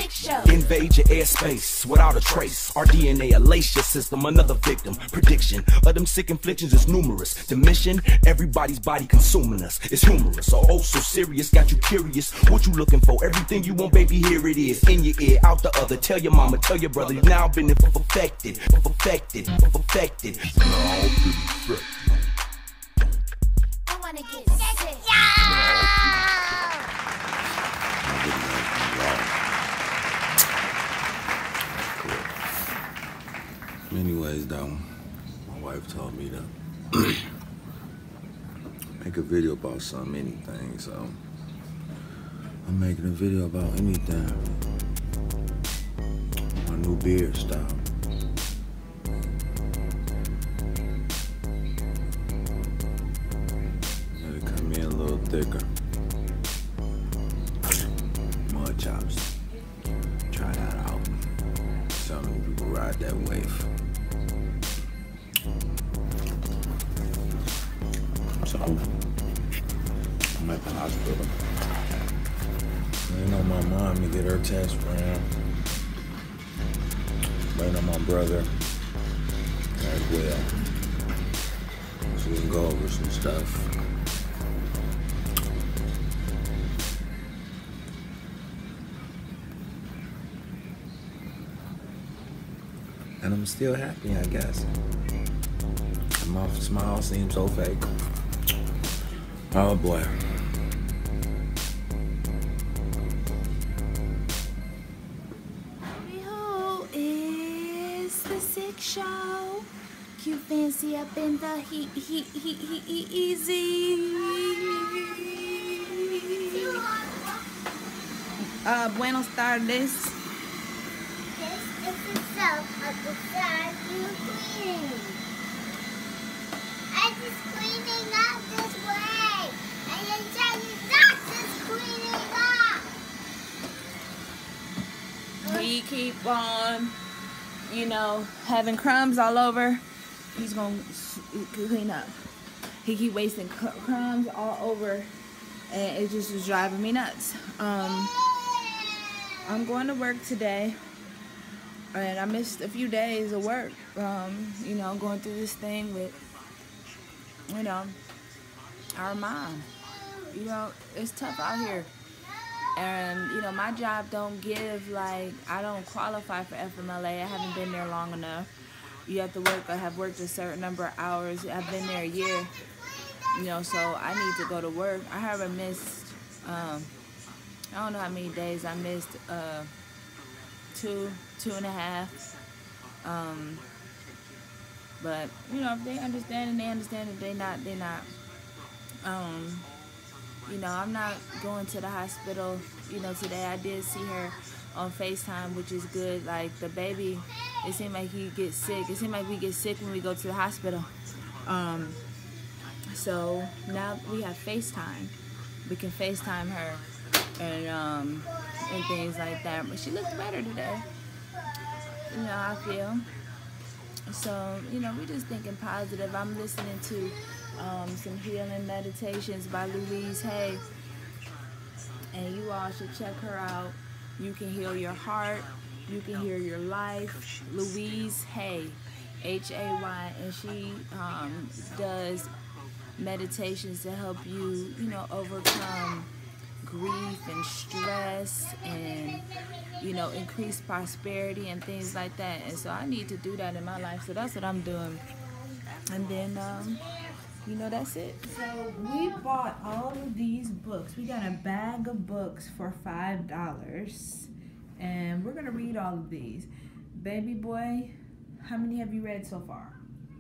Sick Show. Invade your airspace without a trace. Our DNA lace your system, another victim. Prediction of them sick inflictions is numerous. The mission, everybody's body consuming us. It's humorous, so serious, got you curious. What you looking for? Everything you want, baby, here it is. In your ear, out the other. Tell your mama, tell your brother. You've now been perfected. I wanna get sick. Anyways, though, my wife told me to make a video about anything, so I'm making a video about anything. My new beard style. Let it come in a little thicker. Mud chops. Try that out. So many people ride that wave. So, I'm at the hospital. Waiting on my mom to get her test ran. Waiting on my brother as well. So we can go over some stuff. And I'm still happy, I guess. My smile seems so fake. Oh boy. Who is the Sick Show? Cute fancy up in the easy. Buenos tardes. This is the soap of the side you cleaning. I just cleaning up this way. And then tell you that's just cleaning up. He keep on, you know, having crumbs all over. He's gonna clean up. He keep wasting crumbs all over, and it just is driving me nuts. I'm going to work today, and I missed a few days of work. You know, going through this thing with, you know, our mom. You know, it's tough out here. And, you know, my job don't give, like, I don't qualify for FMLA. I haven't been there long enough. You have to work, I have worked a certain number of hours. I've been there a year, you know, so I need to go to work. I haven't missed, I don't know how many days I missed, 2.5. But, you know, if they understand and they understand, if they're not. You know, I'm not going to the hospital, you know, today. I did see her on FaceTime, which is good. Like, the baby, it seemed like he gets sick. It seemed like we get sick when we go to the hospital. So now we have FaceTime. We can FaceTime her and things like that. But she looks better today, you know, I feel. So, you know, we're just thinking positive. I'm listening to some healing meditations by Louise Hay, and you all should check her out. You can heal your heart, you can heal your life. Louise Hay, Hay, and she does meditations to help you, you know, overcome grief and stress and, you know, increase prosperity and things like that. And so I need to do that in my life, so that's what I'm doing. And then you know, that's it. So we bought all of these books. We got a bag of books for $5, and we're gonna read all of these. Baby boy, how many have you read so far?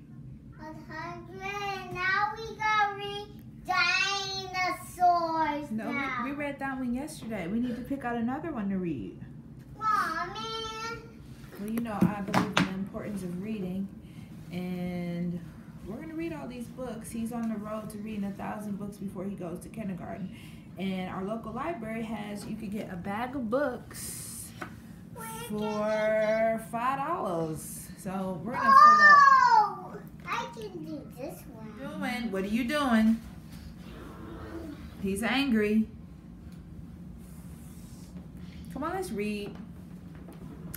100. Now we gotta read dinosaurs. No, now. we read that one yesterday. We need to pick out another one to read. Mommy. Well, you know, I believe in the importance of reading, and we're going to read all these books. He's on the road to reading 1,000 books before he goes to kindergarten. And our local library has, you could get a bag of books for $5. So we're going to fill up. Oh, I can do this one. What are you doing? He's angry. Come on, let's read.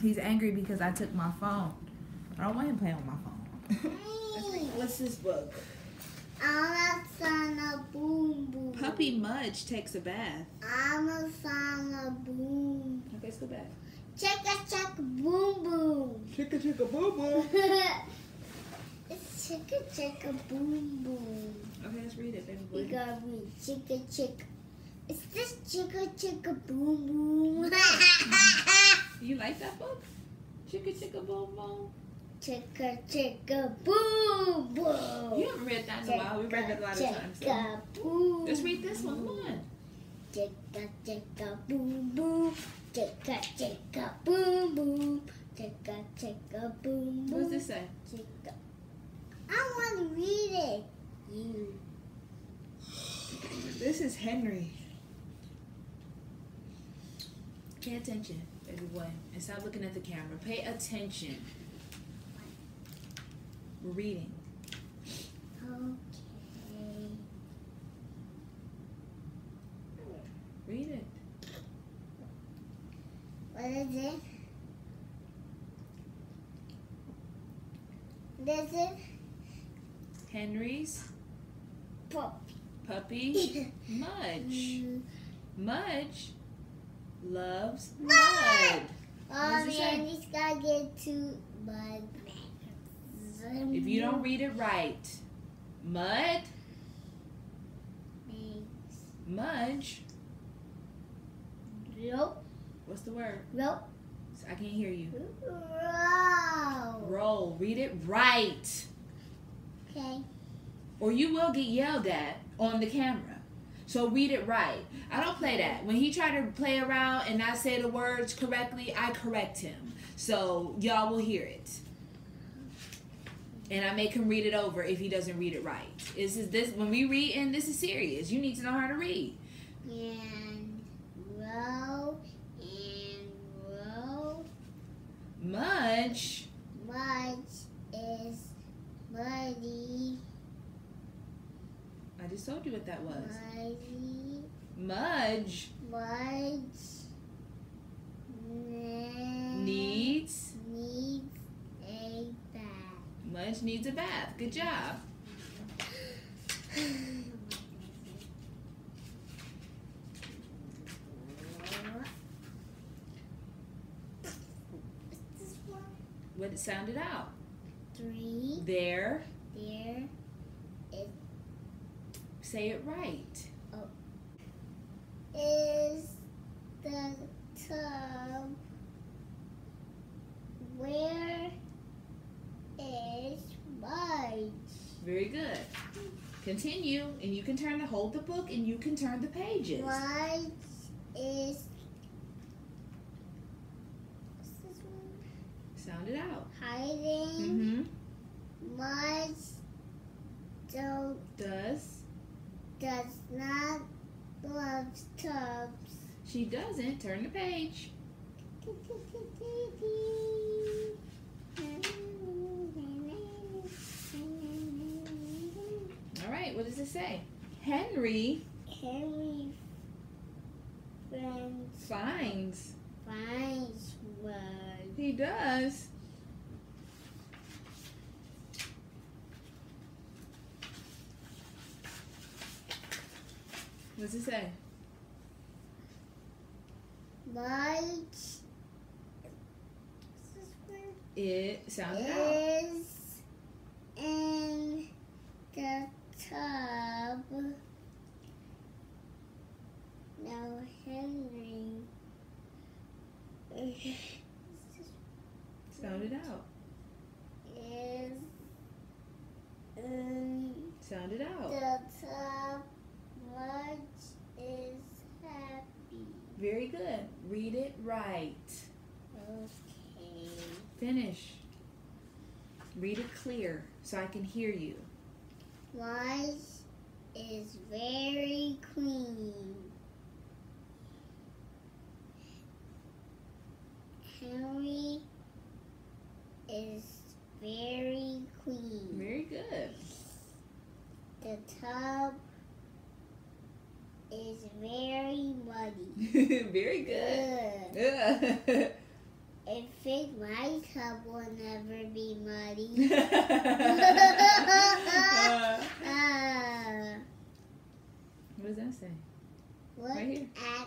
He's angry because I took my phone. I don't want him playing on my phone. What's this book? I'm a son of Boom Boom. Puppy Mudge takes a bath. I'm a son of Boom. Okay, let's go back. Chicka boom boom. Chicka chicka boom boom. It's chicka boom boom. Okay, let's read it, baby You boy. gotta read chicka. Is this chicka boom boom? You like that book? Chicka chicka boom boom. Chicka boom boom. You haven't read that in a while. We read it a lot of times. So. Chicka boom. Let's read this one. Come on. Chicka boom boom. Chicka boom boom. Chicka boom boom. What does this say? Chicka. I want to read it. You. This is Henry. Pay attention, baby boy, and stop looking at the camera. Pay attention. We're reading. Okay. Read it. What is it? This is Henry's puppy. puppy Mudge. Mudge loves mud. Oh What does it say? man, he's gotta get to mud. If you don't read it right, Mud, Mudge. Nope. What's the word? Nope. I can't hear you. Roll. Roll. Read it right, Okay. or you will get yelled at on the camera. So read it right. I don't play that. When he tried to play around and not say the words correctly, I correct him. So y'all will hear it. And I make him read it over if he doesn't read it right. This when we read, and this is serious. You need to know how to read. And roll and roll. Mudge. Mudge is muddy. I just told you what that was. Muddy. Mudge Mudge. needs. Needs a bath. Mudge needs a bath. Good job. What's this one? What it sounded out. 3. There. There is Say it right. the tub. Where is Mudge? Very good. Continue, and you can hold the book, and you can turn the pages. Mudge is. What's this one? Sound it out. Hiding. Mm-hmm. Mudge does not love tubs. She doesn't. Turn the page. All right, what does it say? Henry Henry finds. finds Mudge. He does. What does it say? Mudge It sounded out. is in the tub. Now Henry Sound it out. is in Sound it out. the tub. Mudge is happy. Very good. Read it right. Okay. Finish. Read it clear so I can hear you. Mudge is very clean. Henry is very clean. Very good. The tub is very muddy. Very good. Ugh. Yeah. I think my tub will never be muddy. What does that say? Look Right here. at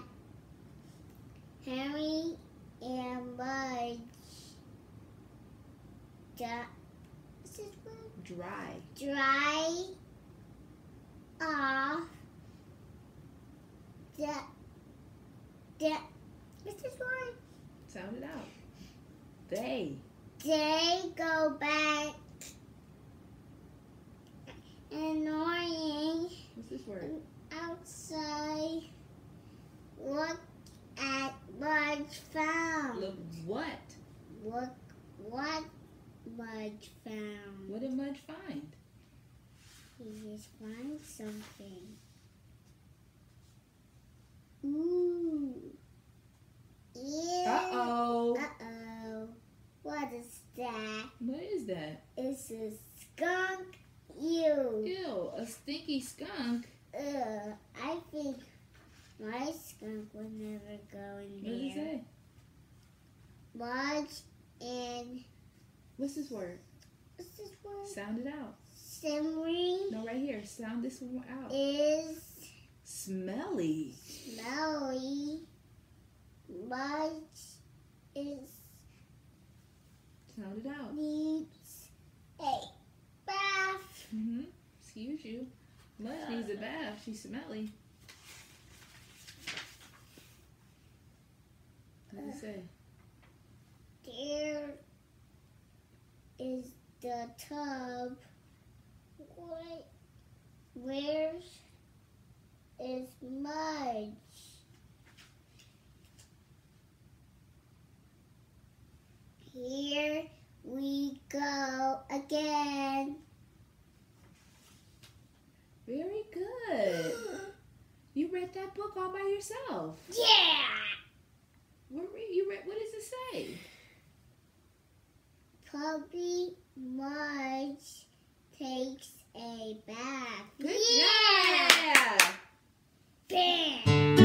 Harry and Mudge. What's this word? Dry. Dry off what's this word? Sound it out. They. They go back annoying What's this word? outside. Look at Mudge found. Look what? Look what Mudge found. What did Mudge find? He just found something. Ooh. Yeah. Uh-oh. Uh-oh. What is that? What is that? It's a skunk. Ew. Ew, a stinky skunk. I think my skunk would never go in What does it there. say? Mudge and What's this word? what's this word? Sound it out. Simmery No, right here. Sound this one out. is Smelly. smelly. Mudge is Sound it out. needs a bath. Mm-hmm. Excuse you. Mudge needs a bath. She's smelly. What does it say? There is the tub. Where is Mudge? Here we go again. Very good. You read that book all by yourself. Yeah! You read. What does it say? Puppy Mudge takes a bath. Good Yeah! job. Bam!